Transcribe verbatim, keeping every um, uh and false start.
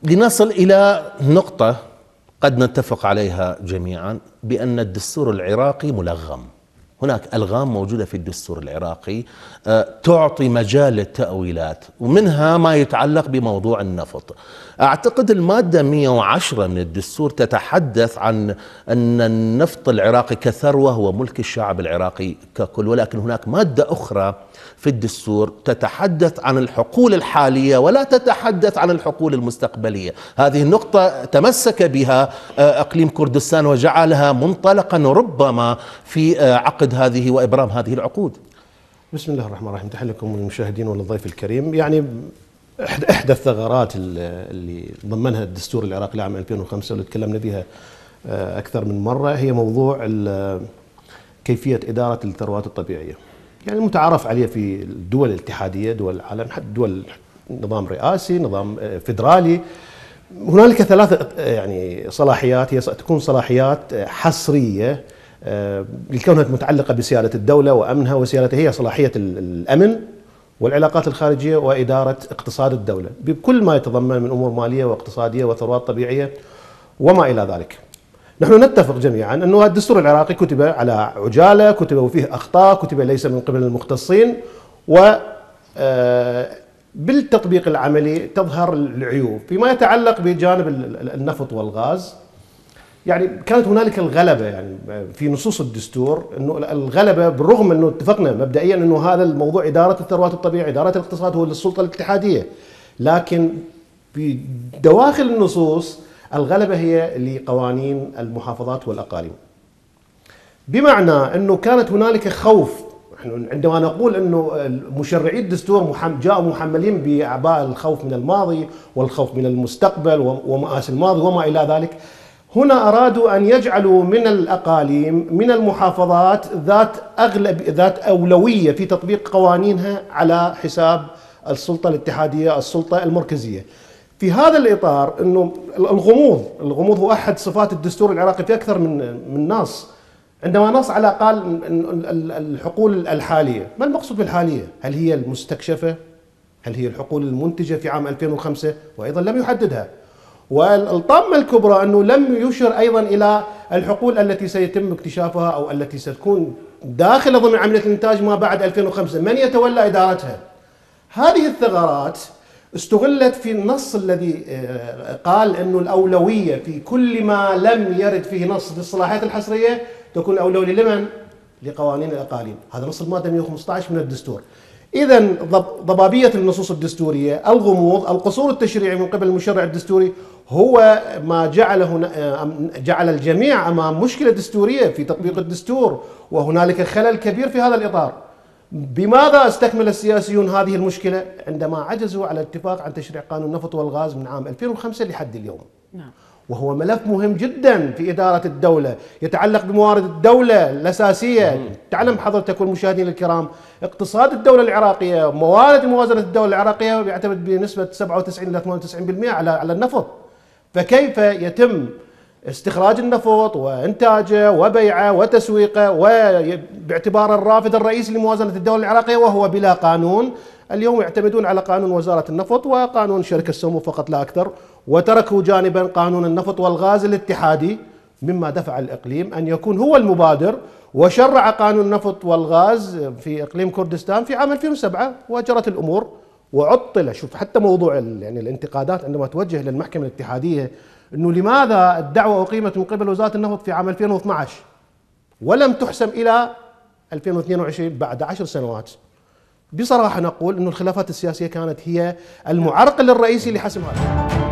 لنصل إلى نقطة قد نتفق عليها جميعا بأن الدستور العراقي ملغم. هناك ألغام موجودة في الدستور العراقي تعطي مجال للتأويلات، ومنها ما يتعلق بموضوع النفط. أعتقد المادة مئة وعشرة من الدستور تتحدث عن أن النفط العراقي كثروة هو ملك الشعب العراقي ككل، ولكن هناك مادة أخرى في الدستور تتحدث عن الحقول الحالية ولا تتحدث عن الحقول المستقبلية. هذه النقطة تمسك بها أقليم كردستان وجعلها منطلقا ربما في عقد هذه وإبرام هذه العقود. بسم الله الرحمن الرحيم. تحية لكم للمشاهدين وللضيف الكريم. يعني إحدى الثغرات اللي ضمنها الدستور العراقي لعام ألفين وخمسة واللي تكلمنا بها أكثر من مرة هي موضوع كيفية إدارة الثروات الطبيعية. يعني المتعارف عليه في الدول الاتحادية، دول العالم، حتى دول نظام رئاسي، نظام فيدرالي، هنالك ثلاث يعني صلاحيات هي تكون صلاحيات حصرية لكونها متعلقة بسيادة الدولة وأمنها وسيادتها. هي صلاحية الأمن والعلاقات الخارجية وإدارة اقتصاد الدولة بكل ما يتضمن من أمور مالية واقتصادية وثروات طبيعية وما إلى ذلك. نحن نتفق جميعا أنه الدستور العراقي كتب على عجالة، كتب وفيه أخطاء، كتب ليس من قبل المختصين، و بالتطبيق العملي تظهر العيوب فيما يتعلق بجانب النفط والغاز. يعني كانت هنالك الغلبة يعني في نصوص الدستور، انه الغلبة بالرغم انه اتفقنا مبدئيا انه هذا الموضوع إدارة الثروات الطبيعية، إدارة الاقتصاد هو للسلطة الاتحادية، لكن في دواخل النصوص الغلبة هي لقوانين المحافظات والأقاليم. بمعنى انه كانت هنالك خوف. عندما نقول انه مشرعي الدستور جاءوا محملين باعباء الخوف من الماضي والخوف من المستقبل ومآسي الماضي وما الى ذلك، هنا ارادوا ان يجعلوا من الاقاليم من المحافظات ذات اغلب ذات اولويه في تطبيق قوانينها على حساب السلطه الاتحاديه، السلطه المركزيه. في هذا الاطار انه الغموض، الغموض هو احد صفات الدستور العراقي في اكثر من من نص. عندما نص على قال الحقول الحاليه، ما المقصود بالحاليه؟ هل هي المستكشفه؟ هل هي الحقول المنتجه في عام ألفين وخمسة؟ وايضا لم يحددها. والطامة الكبرى أنه لم يشر أيضا إلى الحقول التي سيتم اكتشافها أو التي ستكون داخل ضمن عملية الإنتاج ما بعد ألفين وخمسة، من يتولى إدارتها؟ هذه الثغرات استغلت في النص الذي قال أنه الأولوية في كل ما لم يرد فيه نص في الصلاحيات الحصرية تكون أولوية لمن؟ لقوانين الأقاليم. هذا نص المادة مئة وخمسة عشر من الدستور. إذا ضبابية النصوص الدستورية، الغموض، القصور التشريعي من قبل المشرع الدستوري هو ما جعله جعل الجميع أمام مشكلة دستورية في تطبيق الدستور، وهنالك خلل كبير في هذا الإطار. بماذا استكمل السياسيون هذه المشكلة؟ عندما عجزوا على الاتفاق عن تشريع قانون النفط والغاز من عام ألفين وخمسة لحد اليوم. نعم. وهو ملف مهم جدا في إدارة الدولة، يتعلق بموارد الدولة الأساسية. مم. تعلم حضرتك والمشاهدين الكرام، اقتصاد الدولة العراقية، موارد موازنة الدولة العراقية يعتمد بنسبة سبعة وتسعين إلى ثمانية وتسعين بالمئة على على النفط. فكيف يتم استخراج النفط وإنتاجه وبيعه وتسويقه وباعتبار الرافد الرئيسي لموازنة الدولة العراقية وهو بلا قانون؟ اليوم يعتمدون على قانون وزارة النفط وقانون شركة السمو فقط لا أكثر، وتركوا جانبا قانون النفط والغاز الاتحادي، مما دفع الإقليم أن يكون هو المبادر وشرع قانون النفط والغاز في إقليم كردستان في عام ألفين وسبعة، وجرت الأمور وعطل. شوف حتى موضوع يعني الانتقادات عندما توجه للمحكمة الاتحادية أنه لماذا الدعوة أقيمت من قبل وزارة النفط في عام ألفين واثني عشر ولم تحسم إلى ألفين واثنين وعشرين بعد عشر سنوات. بصراحة نقول أن الخلافات السياسية كانت هي المعرقل الرئيسي لحسم هذا.